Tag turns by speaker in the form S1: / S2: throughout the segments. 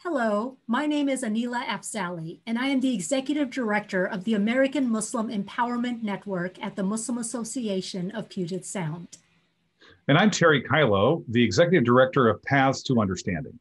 S1: Hello, my name is Anila Afzali, and I am the Executive Director of the American Muslim Empowerment Network at the Muslim Association of Puget Sound.
S2: And I'm Terry Kylo, the Executive Director of Paths to Understanding.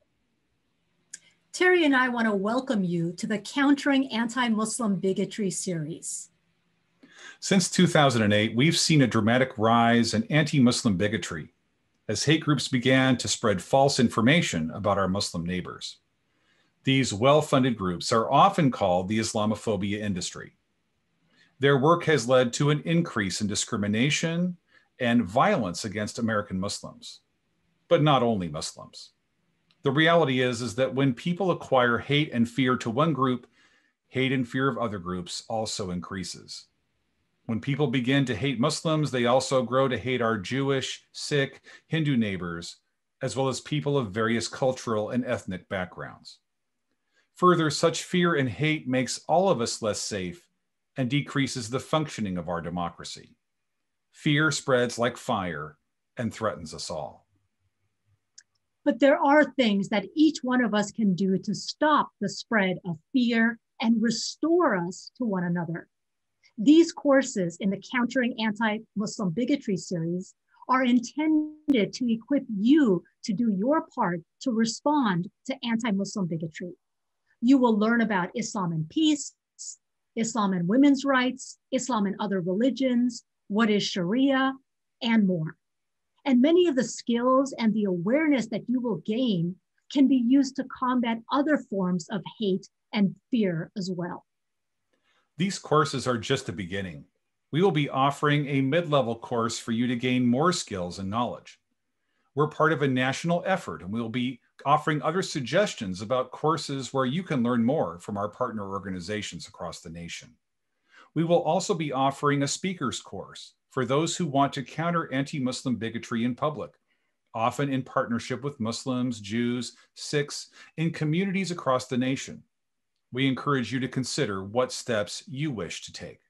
S1: Terry and I want to welcome you to the Countering Anti-Muslim Bigotry series.
S2: Since 2008, we've seen a dramatic rise in anti-Muslim bigotry as hate groups began to spread false information about our Muslim neighbors. These well-funded groups are often called the Islamophobia industry. Their work has led to an increase in discrimination and violence against American Muslims, but not only Muslims. The reality is that when people acquire hate and fear to one group, hate and fear of other groups also increases. When people begin to hate Muslims, they also grow to hate our Jewish, Sikh, Hindu neighbors, as well as people of various cultural and ethnic backgrounds. Further, such fear and hate makes all of us less safe and decreases the functioning of our democracy. Fear spreads like fire and threatens us all.
S1: But there are things that each one of us can do to stop the spread of fear and restore us to one another. These courses in the Countering Anti-Muslim Bigotry series are intended to equip you to do your part to respond to anti-Muslim bigotry. You will learn about Islam and peace, Islam and women's rights, Islam and other religions, what is Sharia, and more. And many of the skills and the awareness that you will gain can be used to combat other forms of hate and fear as well.
S2: These courses are just the beginning. We will be offering a mid-level course for you to gain more skills and knowledge. We're part of a national effort, and we will be offering other suggestions about courses where you can learn more from our partner organizations across the nation. We will also be offering a speaker's course for those who want to counter anti-Muslim bigotry in public, often in partnership with Muslims, Jews, Sikhs, in communities across the nation. We encourage you to consider what steps you wish to take.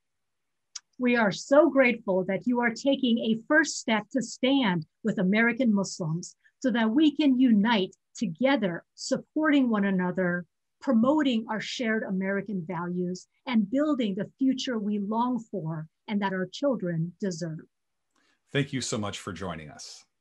S1: We are so grateful that you are taking a first step to stand with American Muslims so that we can unite together, supporting one another, promoting our shared American values, and building the future we long for and that our children deserve.
S2: Thank you so much for joining us.